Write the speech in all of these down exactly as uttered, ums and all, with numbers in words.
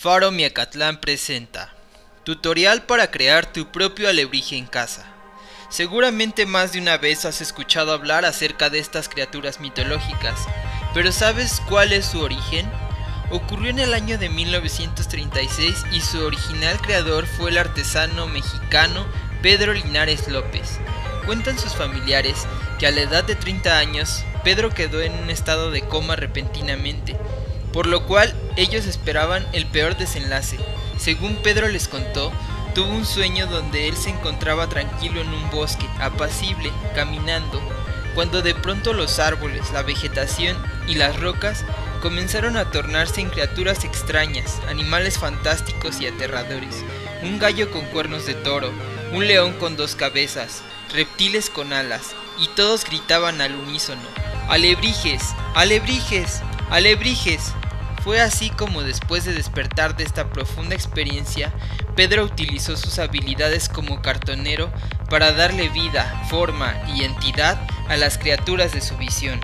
Faro Miacatlán presenta Tutorial para crear tu propio alebrije en casa. Seguramente más de una vez has escuchado hablar acerca de estas criaturas mitológicas, pero ¿sabes cuál es su origen? Ocurrió en el año de mil novecientos treinta y seis y su original creador fue el artesano mexicano Pedro Linares López. Cuentan sus familiares que a la edad de treinta años, Pedro quedó en un estado de coma repentinamente, por lo cual ellos esperaban el peor desenlace. Según Pedro les contó, tuvo un sueño donde él se encontraba tranquilo en un bosque, apacible, caminando, cuando de pronto los árboles, la vegetación y las rocas comenzaron a tornarse en criaturas extrañas, animales fantásticos y aterradores, un gallo con cuernos de toro, un león con dos cabezas, reptiles con alas, y todos gritaban al unísono: ¡Alebrijes! ¡Alebrijes! ¡Alebrijes! Fue así como, después de despertar de esta profunda experiencia, Pedro utilizó sus habilidades como cartonero para darle vida, forma y entidad a las criaturas de su visión.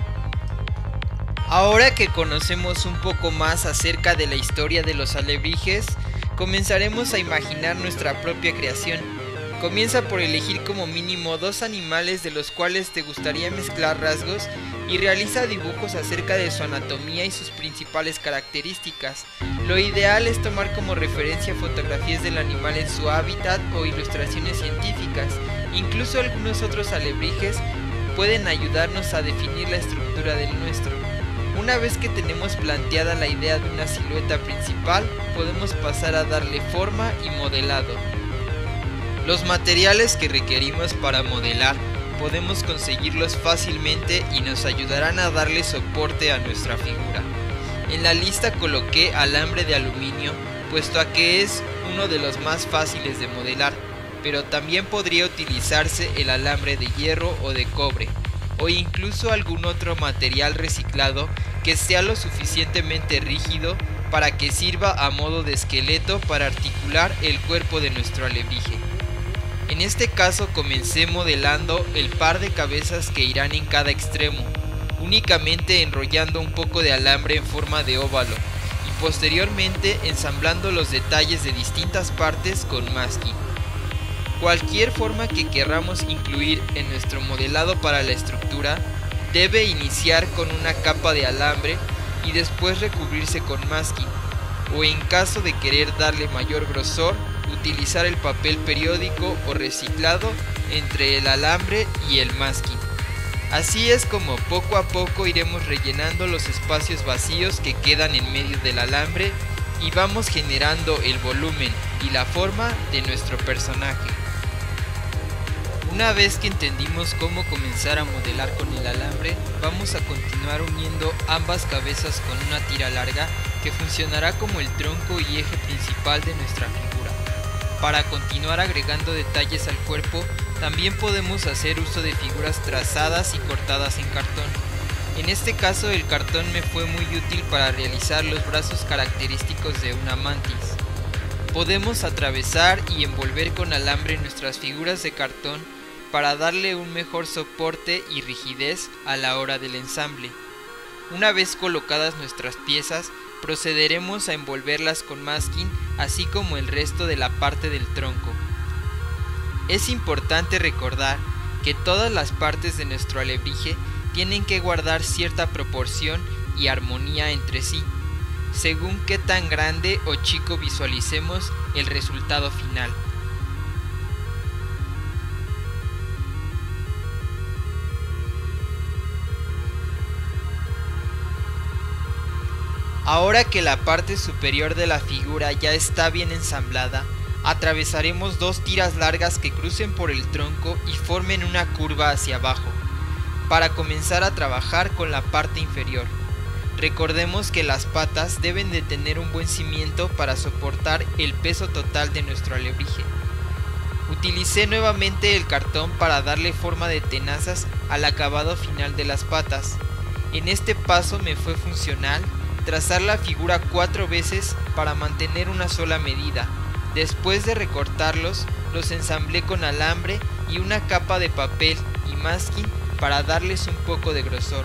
Ahora que conocemos un poco más acerca de la historia de los alebrijes, comenzaremos a imaginar nuestra propia creación. Comienza por elegir como mínimo dos animales de los cuales te gustaría mezclar rasgos y realiza dibujos acerca de su anatomía y sus principales características. Lo ideal es tomar como referencia fotografías del animal en su hábitat o ilustraciones científicas. Incluso algunos otros alebrijes pueden ayudarnos a definir la estructura del nuestro. Una vez que tenemos planteada la idea de una silueta principal, podemos pasar a darle forma y modelado. Los materiales que requerimos para modelar podemos conseguirlos fácilmente y nos ayudarán a darle soporte a nuestra figura. En la lista coloqué alambre de aluminio, puesto a que es uno de los más fáciles de modelar, pero también podría utilizarse el alambre de hierro o de cobre, o incluso algún otro material reciclado que sea lo suficientemente rígido para que sirva a modo de esqueleto para articular el cuerpo de nuestro alebrije. En este caso comencé modelando el par de cabezas que irán en cada extremo, únicamente enrollando un poco de alambre en forma de óvalo y posteriormente ensamblando los detalles de distintas partes con masking. Cualquier forma que querramos incluir en nuestro modelado para la estructura debe iniciar con una capa de alambre y después recubrirse con masking, o en caso de querer darle mayor grosor, utilizar el papel periódico o reciclado entre el alambre y el masking. Así es como poco a poco iremos rellenando los espacios vacíos que quedan en medio del alambre y vamos generando el volumen y la forma de nuestro personaje. Una vez que entendimos cómo comenzar a modelar con el alambre, vamos a continuar uniendo ambas cabezas con una tira larga que funcionará como el tronco y eje principal de nuestra figura. Para continuar agregando detalles al cuerpo, también podemos hacer uso de figuras trazadas y cortadas en cartón. En este caso, el cartón me fue muy útil para realizar los brazos característicos de una mantis. Podemos atravesar y envolver con alambre nuestras figuras de cartón para darle un mejor soporte y rigidez a la hora del ensamble. Una vez colocadas nuestras piezas, procederemos a envolverlas con masking, así como el resto de la parte del tronco. Es importante recordar que todas las partes de nuestro alebrije tienen que guardar cierta proporción y armonía entre sí, según qué tan grande o chico visualicemos el resultado final. Ahora que la parte superior de la figura ya está bien ensamblada, atravesaremos dos tiras largas que crucen por el tronco y formen una curva hacia abajo, para comenzar a trabajar con la parte inferior. Recordemos que las patas deben de tener un buen cimiento para soportar el peso total de nuestro alebrije. Utilicé nuevamente el cartón para darle forma de tenazas al acabado final de las patas. En este paso me fue funcional trazar la figura cuatro veces para mantener una sola medida. Después de recortarlos, los ensamblé con alambre y una capa de papel y masking para darles un poco de grosor.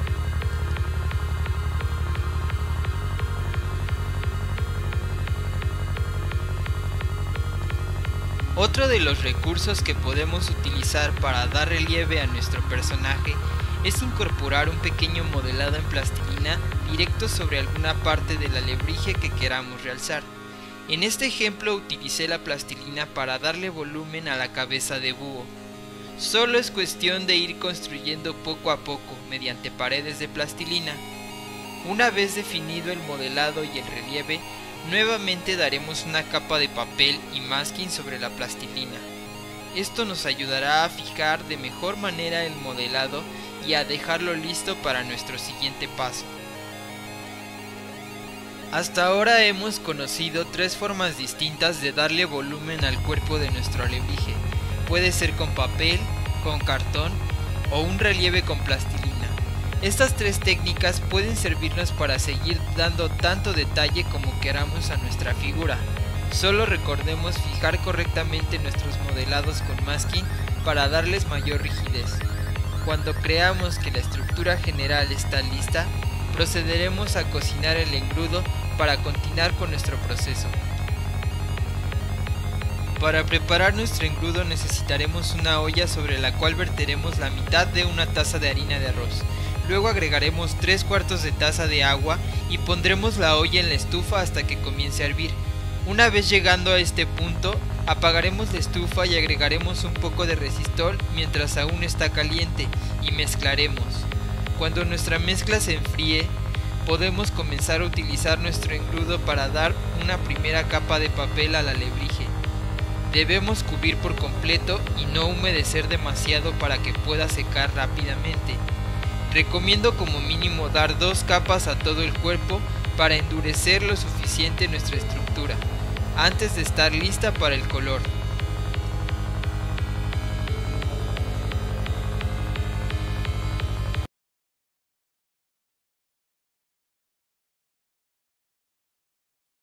Otro de los recursos que podemos utilizar para dar relieve a nuestro personaje es incorporar un pequeño modelado en plastilina directo sobre alguna parte del alebrije que queramos realzar. En este ejemplo utilicé la plastilina para darle volumen a la cabeza de búho. Solo es cuestión de ir construyendo poco a poco mediante paredes de plastilina. Una vez definido el modelado y el relieve, nuevamente daremos una capa de papel y masking sobre la plastilina. Esto nos ayudará a fijar de mejor manera el modelado y a dejarlo listo para nuestro siguiente paso. Hasta ahora hemos conocido tres formas distintas de darle volumen al cuerpo de nuestro alebrije. Puede ser con papel, con cartón o un relieve con plastilina. Estas tres técnicas pueden servirnos para seguir dando tanto detalle como queramos a nuestra figura. Solo recordemos fijar correctamente nuestros modelados con masking para darles mayor rigidez. Cuando creamos que la estructura general está lista, procederemos a cocinar el engrudo para continuar con nuestro proceso. Para preparar nuestro engrudo necesitaremos una olla sobre la cual verteremos la mitad de una taza de harina de arroz. Luego agregaremos tres cuartos de taza de agua y pondremos la olla en la estufa hasta que comience a hervir. Una vez llegando a este punto, apagaremos la estufa y agregaremos un poco de resistol mientras aún está caliente y mezclaremos. Cuando nuestra mezcla se enfríe, podemos comenzar a utilizar nuestro engrudo para dar una primera capa de papel al alebrije. Debemos cubrir por completo y no humedecer demasiado para que pueda secar rápidamente. Recomiendo como mínimo dar dos capas a todo el cuerpo para endurecer lo suficiente nuestra estructura, antes de estar lista para el color.